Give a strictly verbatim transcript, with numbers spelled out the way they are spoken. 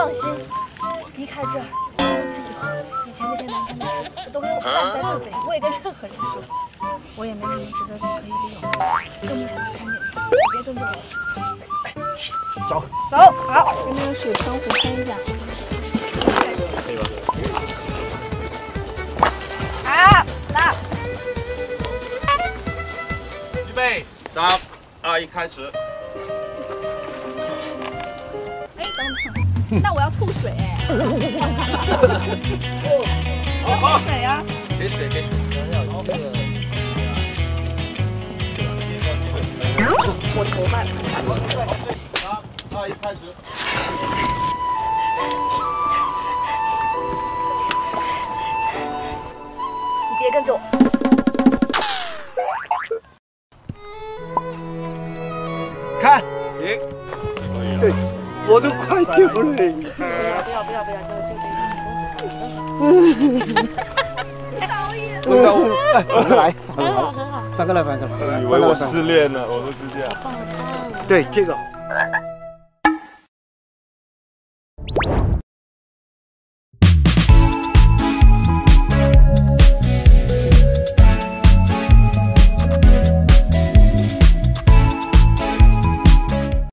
放心，离开这儿，从此以后，以前那些难看的事都给我烂在肚子里，不会跟任何人说。我也没什么值得你可以利用的，更不想再看见你。别跟着我。 走。 走，好，跟那个水相互牵一下。 可以吧？ 好，来。 预备，三、二、一，开始。 哎，等等，那我要吐水哎。要喝水呀。 给水，给水。 我头发。 三、二、一，开始。 你别跟着我。 看，停。对，我都快丢了。 不要不要不要，就就这个。导演。 等等我，来，反过来， 很好很好。 反过来，反过来。 以为我失恋了，我都是这样。 好棒好棒。 对，这个。